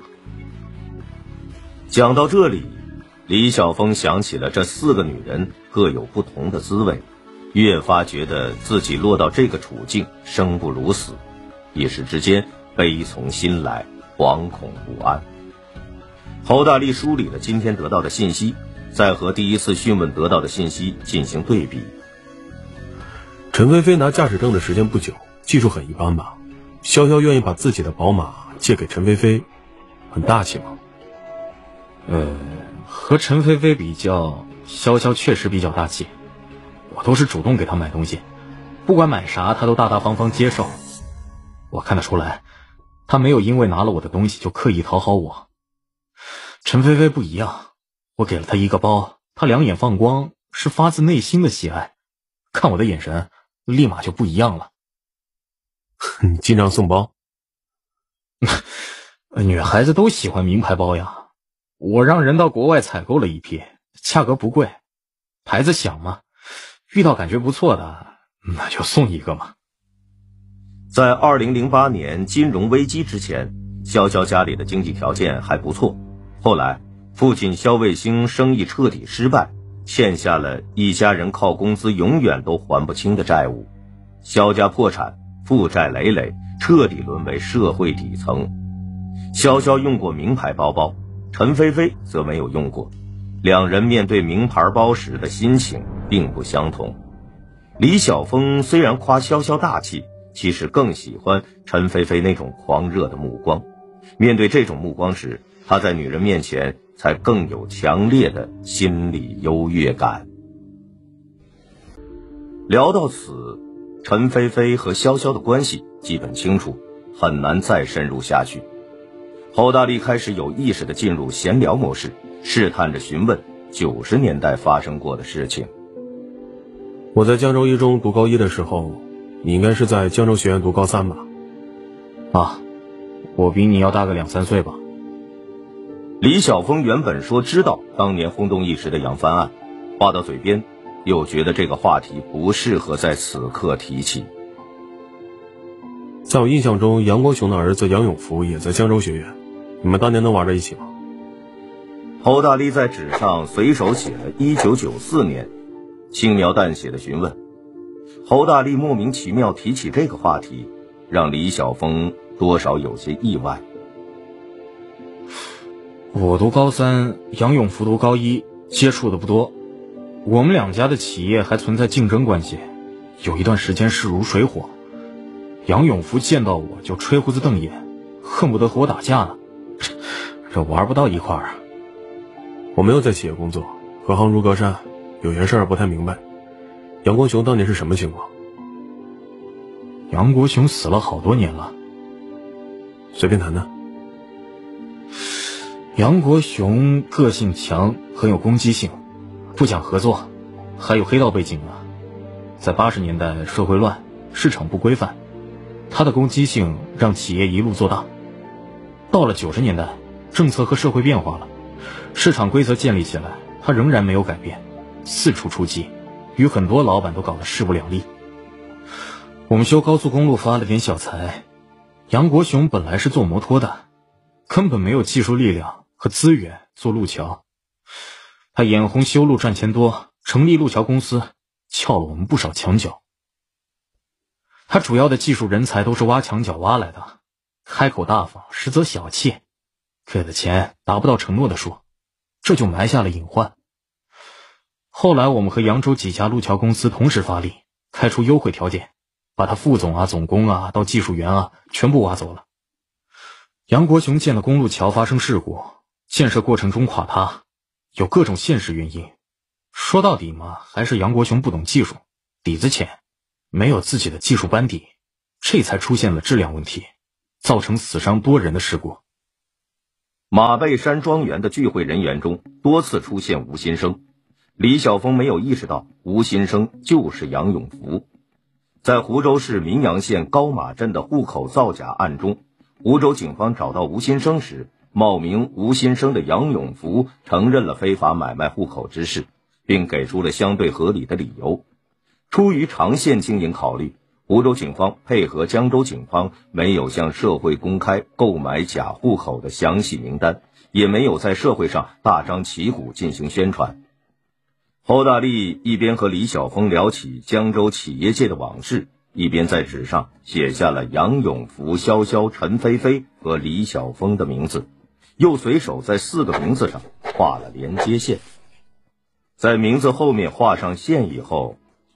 Speaker 2: 讲到这里，李晓峰想起了这四个女人各有不同的滋味，越发觉得自己落到这个处境生不如死，一时之间悲从心来，惶恐不安。侯大力梳理了今天得到的信息，再和第一次讯问得到的信息进行对比。
Speaker 4: 陈菲菲拿驾驶证的时间不久，技术很一般吧？潇潇愿意把自己的宝马借给陈菲菲，很大气吗？
Speaker 9: 呃，和陈菲菲比较，潇潇确实比较大气。我都是主动给她买东西，不管买啥她都大大方方接受。我看得出来，她没有因为拿了我的东西就刻意讨好我。陈菲菲不一样，我给了她一个包，她两眼放光，是发自内心的喜爱，看我的眼神立马就不一样了。
Speaker 4: 你经常送包？
Speaker 9: 女孩子都喜欢名牌包呀，我让人到国外采购了一批，价格不贵，牌子响嘛，遇到感觉不错的那就送一个嘛。
Speaker 2: 在二零零八年金融危机之前，潇潇家里的经济条件还不错，后来父亲萧卫星生意彻底失败，欠下了一家人靠工资永远都还不清的债务，萧家破产，负债累累，彻底沦为社会底层。潇潇用过名牌包包，陈菲菲则没有用过，两人面对名牌包时的心情并不相同。李晓峰虽然夸潇潇大气，其实更喜欢陈菲菲那种狂热的目光，面对这种目光时，他在女人面前才更有强烈的心理优越感。聊到此，陈菲菲和潇潇的关系基本清楚，很难再深入下去。侯大力开始有意识地进入闲聊模式，试探着询问九十年代发生过的事情。
Speaker 4: 我在江州一中读高一的时候，你应该是在江州学院读高三吧？
Speaker 9: 啊，我比你要大个两三岁吧。
Speaker 2: 李晓峰原本说知道当年轰动一时的杨帆案，话到嘴边又觉得这个话题不适合在此刻提起。
Speaker 4: 在我印象中，杨国雄的儿子杨永福也在江州学院，你们当年能玩在一起吗？
Speaker 2: 侯大力在纸上随手写了一九九四年，轻描淡写的询问。侯大力莫名其妙提起这个话题，让李晓峰多少有些意外。
Speaker 9: 我读高三，杨永福读高一，接触的不多。我们两家的企业还存在竞争关系，有一段时间势如水火。杨永福见到我就吹胡子瞪眼，恨不得和我打架呢，这玩不到一块儿啊。
Speaker 4: 我没有在企业工作，隔行如隔山，有些事儿不太明白。杨国雄当年是什么情况？
Speaker 9: 杨国雄死了好多年了。
Speaker 4: 随便谈谈。
Speaker 9: 杨国雄个性强，很有攻击性，不讲合作，还有黑道背景啊。在八十年代社会乱，市场不规范，他的攻击性让企业一路做大。到了九十年代，政策和社会变化了，市场规则建立起来，他仍然没有改变，四处出击，与很多老板都搞得势不两立。我们修高速公路发了点小财，杨国雄本来是做摩托的，根本没有技术力量和资源做路桥，他眼红修路赚钱多，成立路桥公司，撬了我们不少墙角。他主要的技术人才都是挖墙角挖来的，开口大方，实则小气，给的钱达不到承诺的数，这就埋下了隐患。后来我们和扬州几家路桥公司同时发力，开出优惠条件，把他副总啊、总工啊到技术员啊全部挖走了。杨国雄建的公路桥发生事故，建设过程中垮塌，有各种现实原因。说到底嘛，还是杨国雄不懂技术，底子浅，没有自己的技术班底，这才出现了质量问题，造成死伤多人的事故。
Speaker 2: 马背山庄园的聚会人员中多次出现吴新生，李晓峰没有意识到吴新生就是杨永福。在湖州市民阳县高马镇的户口造假案中，湖州警方找到吴新生时，冒名吴新生的杨永福承认了非法买卖户口之事，并给出了相对合理的理由。出于长线经营考虑，湖州警方配合江州警方没有向社会公开购买假户口的详细名单，也没有在社会上大张旗鼓进行宣传。侯大力一边和李晓峰聊起江州企业界的往事，一边在纸上写下了杨永福、潇潇、陈菲菲和李晓峰的名字，又随手在四个名字上画了连接线。在名字后面画上线以后，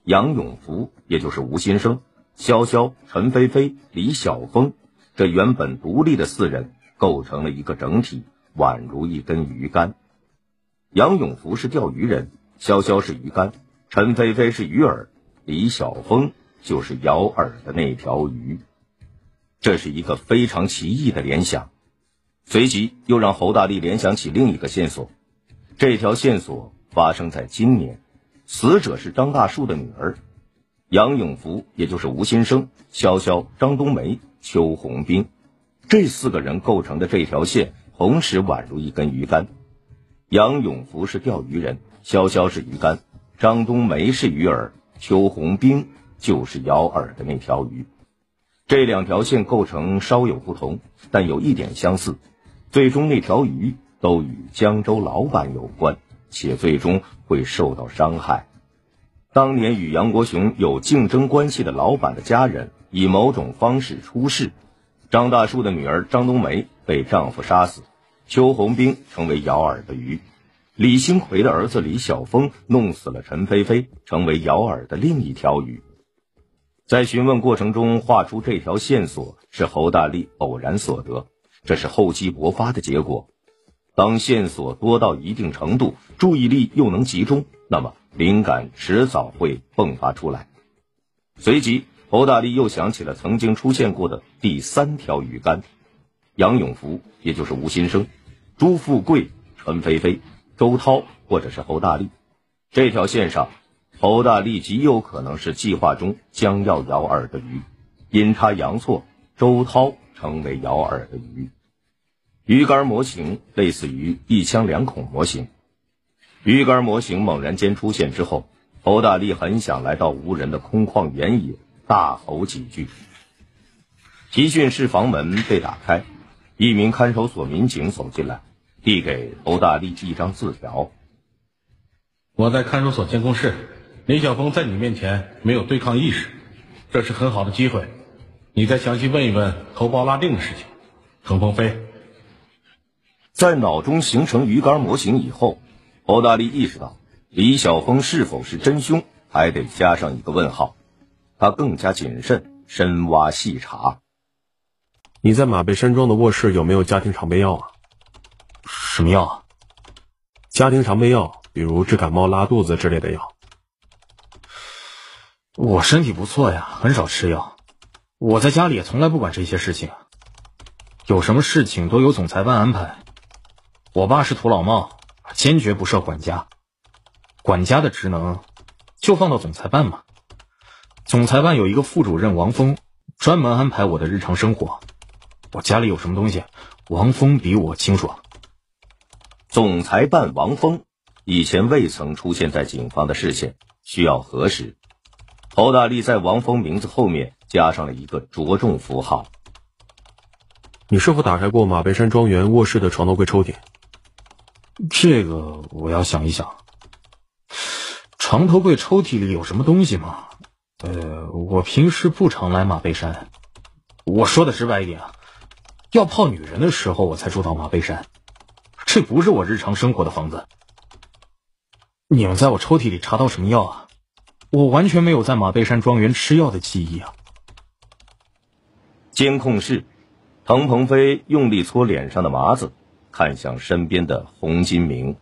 Speaker 2: 杨永福也就是吴新生、潇潇、陈菲菲、李晓峰这原本独立的四人构成了一个整体，宛如一根鱼竿。杨永福是钓鱼人，潇潇是鱼竿，陈菲菲是鱼饵，李晓峰就是咬饵的那条鱼。这是一个非常奇异的联想，随即又让侯大力联想起另一个线索。这条线索发生在今年，死者是张大树的女儿，杨永福也就是吴新生、潇潇、张冬梅、邱红兵，这四个人构成的这条线同时宛如一根鱼竿。杨永福是钓鱼人，潇潇是鱼竿，张冬梅是鱼饵，邱红兵就是咬饵的那条鱼。这两条线构成稍有不同，但有一点相似，最终那条鱼都与江州老板有关，且最终会受到伤害。当年与杨国雄有竞争关系的老板的家人以某种方式出事，张大树的女儿张冬梅被丈夫杀死，邱红兵成为咬饵的鱼，李兴奎的儿子李晓峰弄死了陈菲菲，成为咬饵的另一条鱼。在询问过程中画出这条线索是侯大力偶然所得，这是厚积薄发的结果。当线索多到一定程度，注意力又能集中，那么灵感迟早会迸发出来。随即侯大力又想起了曾经出现过的第三条鱼竿，杨永福也就是吴新生、朱富贵、陈菲菲、周涛或者是侯大力。这条线上侯大力极有可能是计划中将要咬饵的鱼，阴差阳错，周涛成为咬饵的鱼。鱼竿模型类似于一枪两孔模型。鱼竿模型猛然间出现之后，侯大力很想来到无人的空旷原野大吼几句。集训室房门被打开，一名看守所民警走进来，递给侯大力一张字条。
Speaker 10: 我在看守所监控室，李晓峰在你面前没有对抗意识，这是很好的机会，你再详细问一问投报拉定的事情。程鹏飞。
Speaker 2: 在脑中形成鱼竿模型以后，侯大力意识到李晓峰是否是真凶还得加上一个问号，他更加谨慎，深挖细查。
Speaker 4: 你在马背山庄的卧室有没有家庭常备药啊？
Speaker 9: 什么药啊？
Speaker 4: 家庭常备药，比如治感冒、拉肚子之类的药。
Speaker 9: 我身体不错呀，很少吃药。我在家里也从来不管这些事情，有什么事情都由总裁办安排。我爸是土老帽，坚决不设管家，管家的职能就放到总裁办嘛。总裁办有一个副主任王峰，专门安排我的日常生活。我家里有什么东西，王峰比我清楚。
Speaker 2: 总裁办王峰以前未曾出现在警方的视线，需要核实。侯大力在王峰名字后面加上了一个着重符号。
Speaker 4: 你是否打开过马背山庄园卧室的床头柜抽屉？
Speaker 9: 这个我要想一想。床头柜抽屉里有什么东西吗？呃，我平时不常来马背山。我说的直白一点啊，要泡女人的时候我才住到马背山，这不是我日常生活的房子。你们在我抽屉里查到什么药啊？我完全没有在马背山庄园吃药的记忆啊。
Speaker 2: 监控室，滕鹏飞用力搓脸上的麻子，看向身边的洪金明。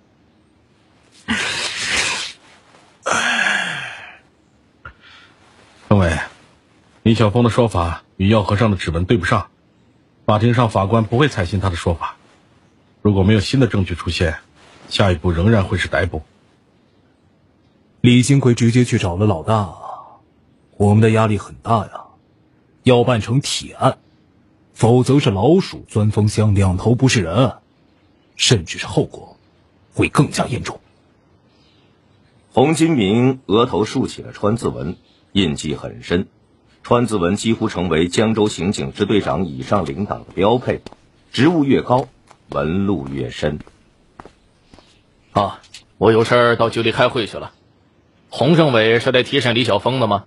Speaker 10: 政委，李晓峰的说法与药盒上的指纹对不上，法庭上法官不会采信他的说法。如果没有新的证据出现，下一步仍然会是逮捕。
Speaker 11: 李兴奎直接去找了老大，我们的压力很大呀，要办成铁案，否则是老鼠钻风箱，两头不是人，甚至是后果会更加严重。
Speaker 2: 洪金明额头竖起了川字纹，印记很深，川字纹几乎成为江州刑警支队长以上领导的标配，职务越高，纹路越深。
Speaker 12: 啊，我有事儿到局里开会去了。洪政委是来提审李晓峰的吗？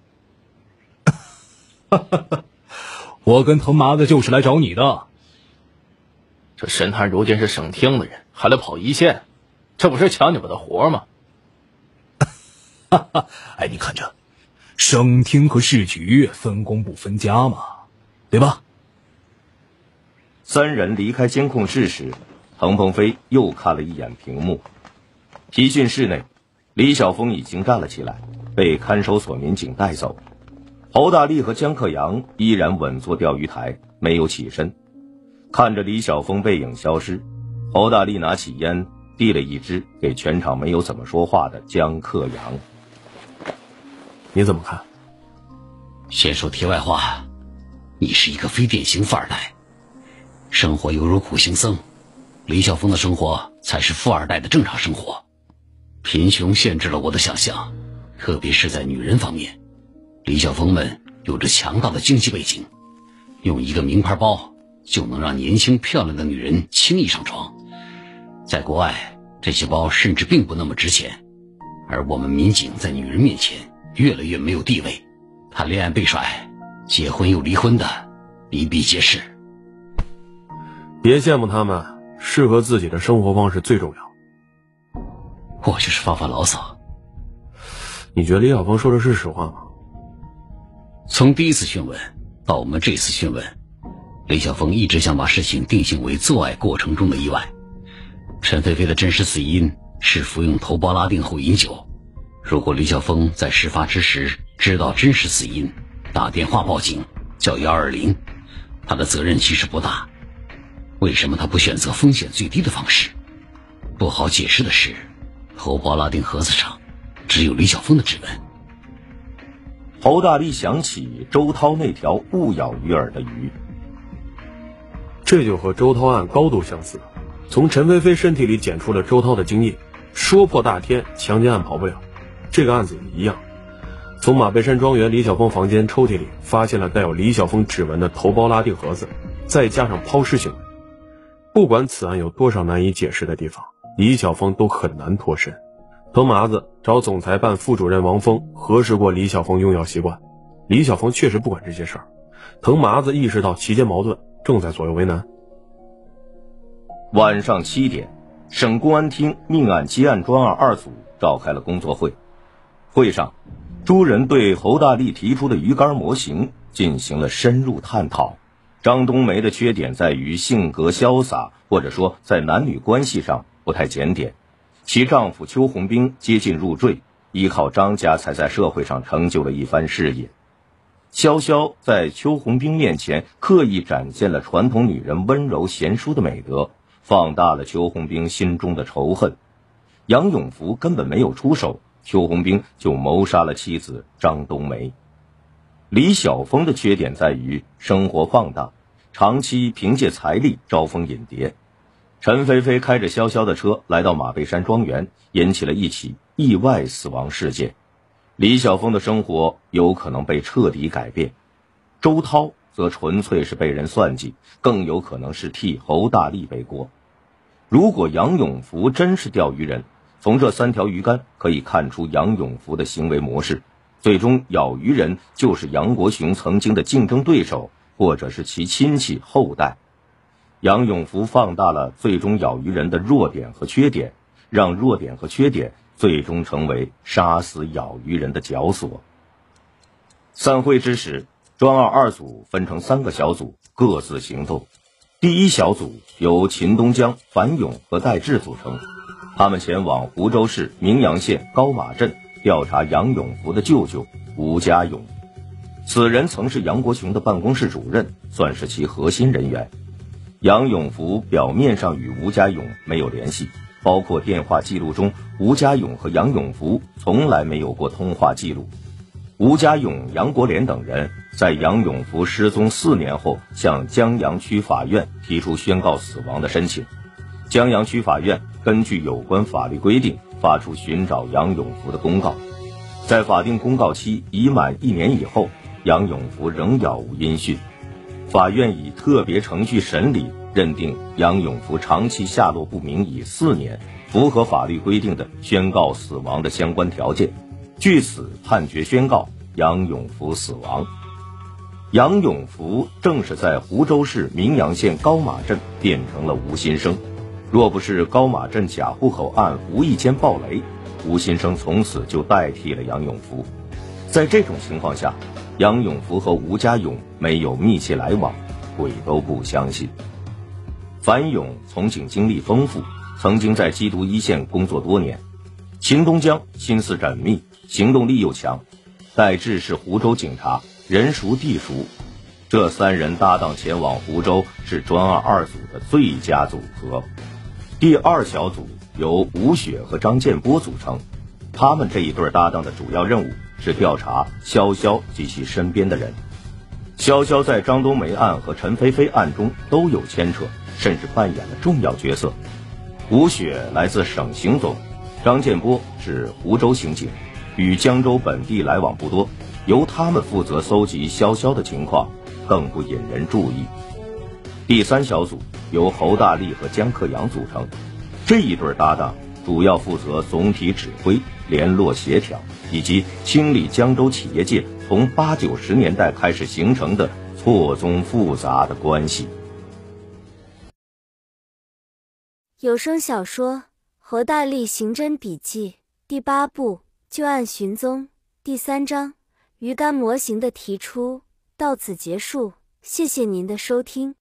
Speaker 11: 我跟藤麻子就是来找你的。
Speaker 12: 这神探如今是省厅的人，还来跑一线，这不是抢你们的活吗？
Speaker 11: 哈哈，哎，你看着，升厅和市局分工不分家嘛，对吧？
Speaker 2: 三人离开监控室时，滕鹏飞又看了一眼屏幕。批训室内，李晓峰已经站了起来，被看守所民警带走。侯大力和江克阳依然稳坐钓鱼台，没有起身。看着李晓峰背影消失，侯大力拿起烟递了一支给全场没有怎么说话的江克阳。
Speaker 4: 你怎么看？
Speaker 8: 先说题外话，你是一个非典型富二代，生活犹如苦行僧，李晓峰的生活才是富二代的正常生活。贫穷限制了我的想象，特别是在女人方面。李晓峰们有着强大的经济背景，用一个名牌包就能让年轻漂亮的女人轻易上床。在国外，这些包甚至并不那么值钱，而我们民警在女人面前越来越没有地位，谈恋爱被甩，结婚又离婚的比比皆是。
Speaker 4: 别羡慕他们，适合自己的生活方式最重要。
Speaker 8: 我就是发发牢骚。
Speaker 4: 你觉得李晓峰说的是实话吗？
Speaker 8: 从第一次讯问到我们这次讯问，李晓峰一直想把事情定性为做爱过程中的意外。陈菲菲的真实死因是服用头孢拉定后饮酒。如果李晓峰在事发之时知道真实死因，打电话报警叫一二零，他的责任其实不大。为什么他不选择风险最低的方式？不好解释的是，头孢拉定盒子上只有李晓峰的指纹。
Speaker 2: 侯大力想起周涛那条误咬鱼饵的鱼，
Speaker 4: 这就和周涛案高度相似。从陈菲菲身体里检出了周涛的精液，说破大天，强奸案跑不了。这个案子也一样，从马背山庄园李晓峰房间抽屉里发现了带有李晓峰指纹的头孢拉定盒子，再加上抛尸行为，不管此案有多少难以解释的地方，李晓峰都很难脱身。滕麻子找总裁办副主任王峰核实过李晓峰用药习惯，李晓峰确实不管这些事儿。滕麻子意识到其间矛盾，正在左右为难。
Speaker 2: 晚上七点，省公安厅命案接案专案二组召开了工作会。会上，诸人对侯大力提出的鱼竿模型进行了深入探讨。张冬梅的缺点在于性格潇洒，或者说在男女关系上不太检点。其丈夫邱红兵接近入赘，依靠张家才在社会上成就了一番事业。潇潇在邱红兵面前刻意展现了传统女人温柔贤淑的美德，放大了邱红兵心中的仇恨。杨永福根本没有出手，邱红兵就谋杀了妻子张冬梅。李晓峰的缺点在于生活放荡，长期凭借财力招蜂引蝶。陈菲菲开着潇潇的车来到马背山庄园，引起了一起意外死亡事件。李晓峰的生活有可能被彻底改变，周涛则纯粹是被人算计，更有可能是替侯大力背锅。如果杨永福真是钓鱼人，从这三条鱼竿可以看出杨永福的行为模式，最终咬鱼人就是杨国雄曾经的竞争对手，或者是其亲戚后代。杨永福放大了最终咬鱼人的弱点和缺点，让弱点和缺点最终成为杀死咬鱼人的绞索。散会之时，专案二组分成三个小组，各自行动。第一小组由秦东江、樊勇和戴志组成，他们前往湖州市明阳县高马镇调查杨永福的舅舅吴家勇。此人曾是杨国雄的办公室主任，算是其核心人员。杨永福表面上与吴家勇没有联系，包括电话记录中，吴家勇和杨永福从来没有过通话记录。吴家勇、杨国莲等人在杨永福失踪四年后，向江阳区法院提出宣告死亡的申请。江阳区法院根据有关法律规定，发出寻找杨永福的公告。在法定公告期已满一年以后，杨永福仍杳无音讯。法院以特别程序审理，认定杨永福长期下落不明已四年，符合法律规定的宣告死亡的相关条件，据此判决宣告杨永福死亡。杨永福正是在湖州市明阳县高马镇变成了吴新生，若不是高马镇假户口案无意间爆雷， 吴新生从此就代替了杨永福。在这种情况下，杨永福和吴家勇没有密切来往，鬼都不相信。樊勇从警经历丰富，曾经在缉毒一线工作多年。秦东江心思缜密，行动力又强，戴志是湖州警察，人熟地熟。这三人搭档前往湖州是专案二组的最佳组合。第二小组由吴雪和张建波组成，他们这一对搭档的主要任务是调查潇潇及其身边的人。潇潇在张冬梅案和陈菲菲案中都有牵扯，甚至扮演了重要角色。吴雪来自省刑总，张建波是湖州刑警，与江州本地来往不多，由他们负责搜集潇潇的情况，更不引人注意。第三小组由侯大力和江克阳组成，这一对搭档主要负责总体指挥、联络协调，以及清理江州企业界从八九十年代开始形成的错综复杂的关系。
Speaker 1: 有声小说《侯大力刑侦笔记》第八部旧案寻踪第三章鱼竿模型的提出到此结束，谢谢您的收听。